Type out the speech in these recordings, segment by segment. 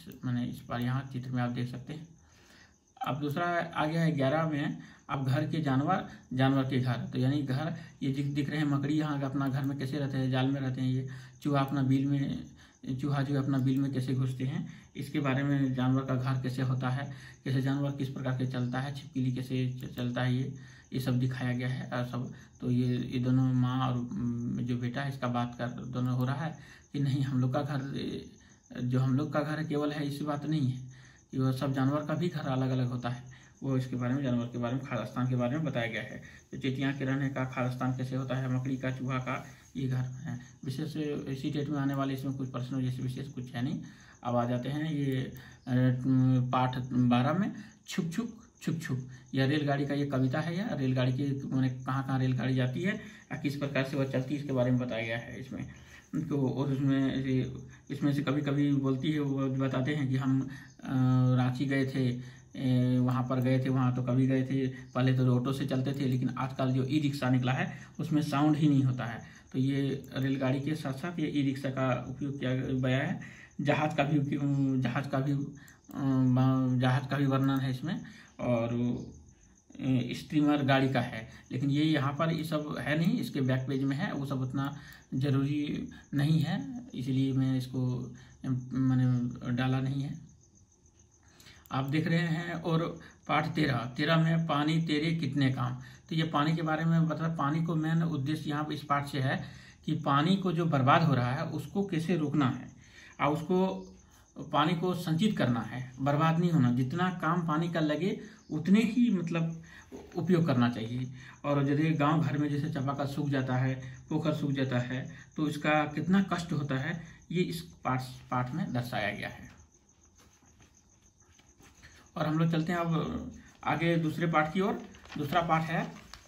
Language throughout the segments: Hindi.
मैंने इस बार यहाँ चित्र में आप देख सकते हैं। अब दूसरा आ गया है 11 में, अब घर के जानवर के घर। तो यानी घर ये दिख रहे हैं मकड़ी, यहाँ अपना घर में कैसे रहते हैं, जाल में रहते हैं। ये चूहा अपना बिल में, चूहा जो है अपना बिल में कैसे घुसते हैं, इसके बारे में जानवर का घर कैसे होता है, कैसे जानवर किस प्रकार के चलता है, छिपकली कैसे चलता है, ये सब दिखाया गया है। और सब तो ये दोनों माँ और जो बेटा है इसका बात कर दोनों हो रहा है कि नहीं, हम लोग का घर, जो हम लोग का घर है केवल है, इसी बात नहीं है कि वह सब जानवर का भी घर अलग अलग होता है। वो इसके बारे में, जानवर के बारे में, खाद्य स्थान के बारे में बताया गया है। तो चींटियाँ के रहने का खाद्य स्थान कैसे होता है, मकड़ी का, चूहा का, ये घर है। विशेष इसी डेट में आने वाले इसमें कुछ प्रश्नों जैसे विशेष कुछ है नहीं। अब आ जाते हैं ये पाठ 12 में, छुक छुक छुक छुक। यह रेलगाड़ी का ये कविता है। यह रेलगाड़ी की मैंने कहाँ रेलगाड़ी जाती है या किस प्रकार से वह चलती है, इसके बारे में बताया गया है इसमें। तो और इसमें से कभी कभी बोलती है, वो बताते हैं कि हम रांची गए थे, वहाँ पर गए थे, वहाँ तो कभी गए थे, पहले तो ऑटो से चलते थे, लेकिन आजकल जो ई रिक्शा निकला है उसमें साउंड ही नहीं होता है। तो ये रेलगाड़ी के साथ साथ ये ई रिक्शा का उपयोग किया गया है। जहाज का भी वर्णन है इसमें, और स्टीमर गाड़ी का है, लेकिन ये यहाँ पर ये सब है नहीं, इसके बैक पेज में है, वो सब उतना ज़रूरी नहीं है, इसलिए मैं इसको मैंने डाला नहीं है। आप देख रहे हैं। और पाठ 13 में पानी तेरे कितने काम। तो ये पानी के बारे में मतलब पानी को मेन उद्देश्य यहाँ पर इस पाठ से है कि पानी को जो बर्बाद हो रहा है उसको कैसे रोकना है, और उसको पानी को संचित करना है, बर्बाद नहीं होना। जितना काम पानी का लगे उतने ही मतलब उपयोग करना चाहिए। और जैसे गांव घर में जैसे चापाकल सूख जाता है, पोखर सूख जाता है, तो इसका कितना कष्ट होता है, ये इस पाठ में दर्शाया गया है। और हम लोग चलते हैं अब आगे दूसरे पाठ की ओर। दूसरा पाठ है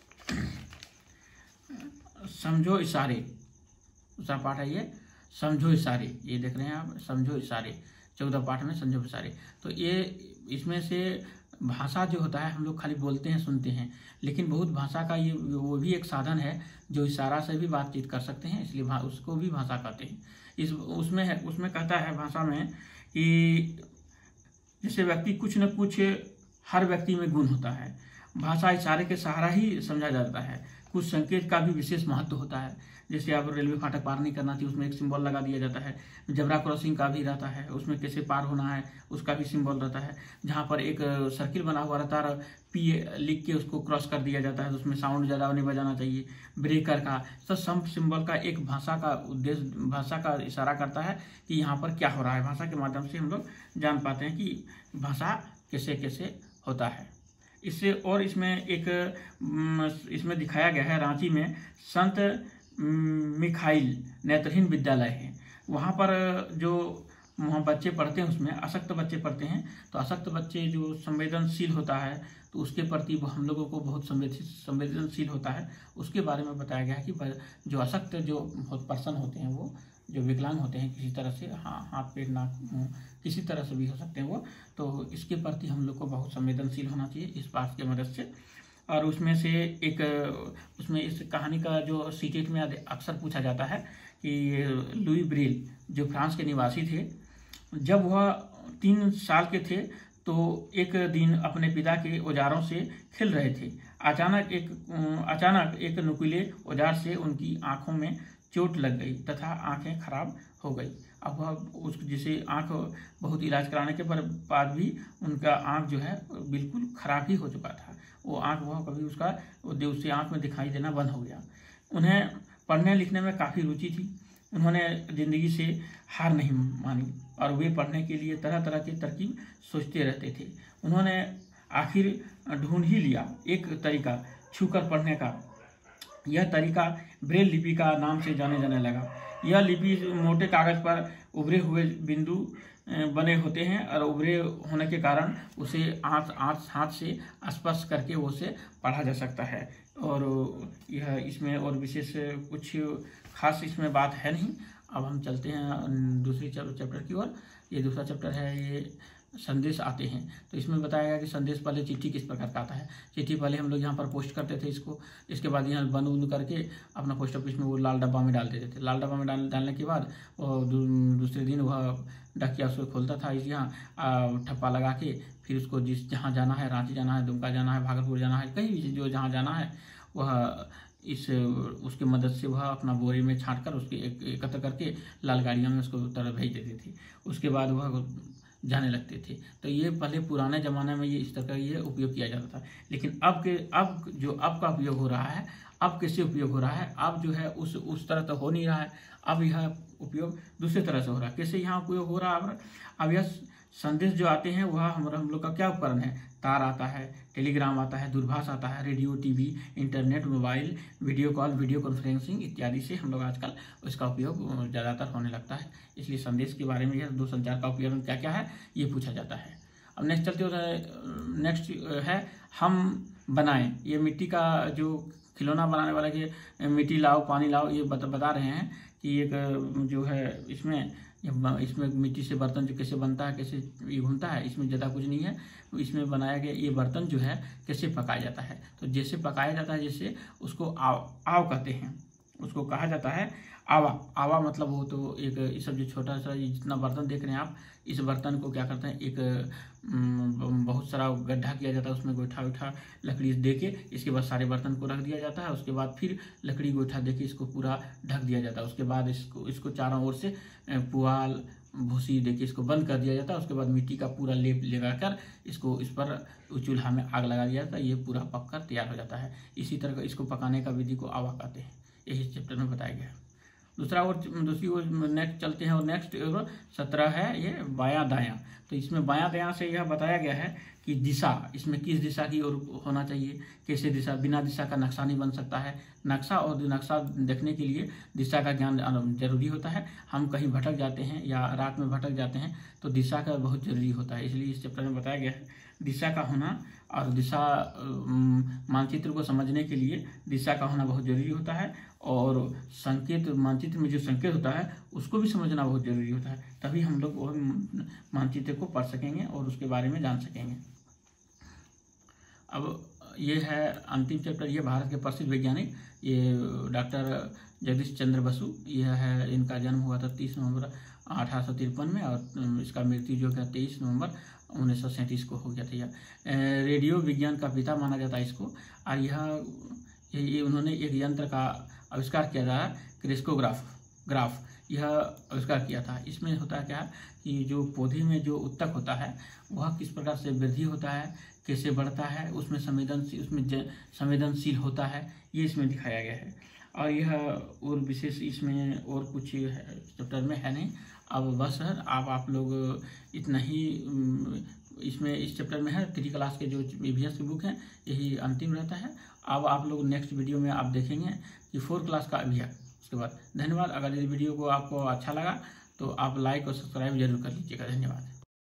समझो इशारे। दूसरा पाठ है ये समझो इशारे। ये देख रहे हैं आप, समझो इशारे। 14 पाठ में समझो इशारे। तो ये इसमें से भाषा जो होता है, हम लोग खाली बोलते हैं, सुनते हैं, लेकिन बहुत भाषा का ये वो भी एक साधन है जो इशारा से भी बातचीत कर सकते हैं, इसलिए उसको भी भाषा कहते हैं। उसमें कहता है भाषा में कि जैसे व्यक्ति कुछ न कुछ, हर व्यक्ति में गुण होता है, भाषा इशारे के सहारा ही समझा जाता है। कुछ संकेत का भी विशेष महत्व होता है। जैसे आप रेलवे फाटक पार नहीं करना चाहिए, उसमें एक सिंबल लगा दिया जाता है। जेब्रा क्रॉसिंग का भी रहता है, उसमें कैसे पार होना है उसका भी सिंबल रहता है। जहाँ पर एक सर्किल बना हुआ रहता है, पी लिख के उसको क्रॉस कर दिया जाता है, तो उसमें साउंड ज़्यादा नहीं बजाना चाहिए। ब्रेकर का तो सब सिंबल का एक भाषा का उद्देश्य, भाषा का इशारा करता है कि यहाँ पर क्या हो रहा है। भाषा के माध्यम से हम लोग जान पाते हैं कि भाषा कैसे कैसे होता है। इससे और इसमें दिखाया गया है, रांची में संत मिखाइल नेत्रहीन विद्यालय है। वहाँ पर जो वहाँ बच्चे पढ़ते हैं, उसमें अशक्त बच्चे पढ़ते हैं। तो अशक्त बच्चे जो संवेदनशील होता है, तो उसके प्रति वो हम लोगों को बहुत संवेदनशील होता है, उसके बारे में बताया गया है कि जो अशक्त जो पर्सन होते हैं, वो जो विकलांग होते हैं किसी तरह से, हाथ पैर नाक मुँह किसी तरह से भी हो सकते हैं वो, तो इसके प्रति हम लोग को बहुत संवेदनशील होना चाहिए इस बात की मदद से। और उसमें इस कहानी का जो सीटेट में अक्सर पूछा जाता है कि लुई ब्रेल जो फ्रांस के निवासी थे, जब वह 3 साल के थे तो एक दिन अपने पिता के औजारों से खेल रहे थे। अचानक एक नुकीले औजार से उनकी आंखों में चोट लग गई तथा आंखें खराब हो गई। अब वह जिसे आंख बहुत इलाज कराने के बाद भी उनका आंख जो है बिल्कुल खराब ही हो चुका था। वो आंख वह कभी उससे आंख में दिखाई देना बंद हो गया। उन्हें पढ़ने लिखने में काफ़ी रुचि थी। उन्होंने ज़िंदगी से हार नहीं मानी और वे पढ़ने के लिए तरह तरह की तरकीब सोचते रहते थे। उन्होंने आखिर ढूंढ ही लिया एक तरीका छूकर पढ़ने का। यह तरीका ब्रेल लिपि का नाम से जाने लगा। यह लिपि मोटे कागज पर उभरे हुए बिंदु बने होते हैं और उभरे होने के कारण उसे हाथ से स्पर्श करके उसे पढ़ा जा सकता है। और यह इसमें और विशेष कुछ खास इसमें बात है नहीं। अब हम चलते हैं दूसरी चैप्टर की ओर। ये दूसरा चैप्टर है, ये संदेश आते हैं। तो इसमें बताया गया कि संदेश पहले चिट्ठी किस प्रकार का आता है। चिट्ठी पहले हम लोग यहाँ पर पोस्ट करते थे इसको, इसके बाद यहाँ बंद उंद करके अपना पोस्ट ऑफिस में वो लाल डब्बा में डाल देते थे। लाल डब्बा में डालने के बाद दूसरे दिन वह डाकिया उसको खोलता था, इस यहाँ ठप्पा लगा के फिर उसको जहाँ जाना है, रांची जाना है, दुमका जाना है, भागलपुर जाना है, कहीं भी जो जहाँ जाना है वह उसके मदद से वह अपना बोरी में छांट कर उसके एकत्र करके लाल गाड़ियों में उसको तरफ भेज देती थी। उसके बाद वह जाने लगते थे। तो ये पहले पुराने ज़माने में ये इस तरह का ये उपयोग किया जाता था। लेकिन अब जो अब का उपयोग हो रहा है, अब कैसे उपयोग हो रहा है, अब जो है उस तरह तो हो नहीं रहा है। अब यह उपयोग दूसरे तरह से हो रहा है। कैसे यहाँ उपयोग हो रहा है? अब यह संदेश जो आते हैं वह हम लोग का क्या उपकरण है? तार आता है, टेलीग्राम आता है, दूरभाष आता है, radio, TV, internet, mobile, video call, video conferencing इत्यादि से हम लोग आजकल उसका उपयोग ज़्यादातर होने लगता है। इसलिए संदेश के बारे में यह दूरसंचार का उपयोग क्या क्या है ये पूछा जाता है। अब नेक्स्ट चलते हो, नेक्स्ट है हम बनाएं। ये मिट्टी का जो खिलौना बनाने वाला कि मिट्टी लाओ, पानी लाओ, ये बता रहे हैं कि एक जो है इसमें मिट्टी से बर्तन जो कैसे बनता है, कैसे ये घूमता है, इसमें ज़्यादा कुछ नहीं है। इसमें बनाया गया ये बर्तन जो है कैसे पकाया जाता है। तो जैसे पकाया जाता है, जैसे उसको आव कहते हैं, उसको कहा जाता है आवा। आवा मतलब वो तो एक ये सब जो छोटा सा जितना बर्तन देख रहे हैं आप, इस बर्तन को क्या करते हैं, एक बहुत सारा गड्ढा किया जाता है, उसमें गोइठा उठा लकड़ी दे के इसके बाद सारे बर्तन को रख दिया जाता है। उसके बाद फिर लकड़ी गोइठा दे के इसको पूरा ढक दिया जाता है। उसके बाद इसको चारों ओर से पुआल भूसी देके इसको बंद कर दिया जाता है। उसके बाद मिट्टी का पूरा लेप लगाकर इसको इस पर चूल्हा में आग लगा दिया जाता है। ये पूरा पककर तैयार हो जाता है। इसी तरह का इसको पकाने का विधि को आवा कहते हैं। यही चैप्टर में बताया गया है। दूसरी ओर नेक्स्ट चलते हैं और नेक्स्ट 17 है ये बायां दायां। तो इसमें बायां दायां से यह बताया गया है कि दिशा, इसमें किस दिशा की ओर होना चाहिए, कैसे दिशा, बिना दिशा का नक्शा नहीं बन सकता है। नक्शा और नक्शा देखने के लिए दिशा का ज्ञान जरूरी होता है। हम कहीं भटक जाते हैं या रात में भटक जाते हैं तो दिशा का बहुत जरूरी होता है। इसलिए इस चैप्टर में बताया गया है दिशा का होना, और दिशा मानचित्र को समझने के लिए दिशा का होना बहुत जरूरी होता है। और संकेत, मानचित्र में जो संकेत होता है उसको भी समझना बहुत जरूरी होता है। तभी हम लोग वो मानचित्र को पढ़ सकेंगे और उसके बारे में जान सकेंगे। अब ये है अंतिम चैप्टर। ये भारत के प्रसिद्ध वैज्ञानिक ये डॉक्टर जगदीश चंद्र बसु, यह है, इनका जन्म हुआ था 30 नवंबर 1853 में और इसका मृत्यु जो है 23 नवंबर 1937 को हो गया था। यह रेडियो विज्ञान का पिता माना जाता है इसको। और ये उन्होंने एक यंत्र का आविष्कार किया था, क्रेस्कोग्राफ, यह आविष्कार किया था। इसमें होता है क्या कि जो पौधे में जो उत्तक होता है वह किस प्रकार से वृद्धि होता है, कैसे बढ़ता है, उसमें संवेदनशील होता है, ये इसमें दिखाया गया है। और यह और विशेष इसमें और कुछ चैप्टर में है नहीं। अब बस है, अब आप लोग इतना ही इसमें इस चैप्टर में है। 3 क्लास के जो EVS की बुक हैं यही अंतिम रहता है। अब आप लोग नेक्स्ट वीडियो में आप देखेंगे कि 4 क्लास का EVS। उसके बाद धन्यवाद। अगर इस वीडियो को आपको अच्छा लगा तो आप लाइक और सब्सक्राइब जरूर कर लीजिएगा। धन्यवाद।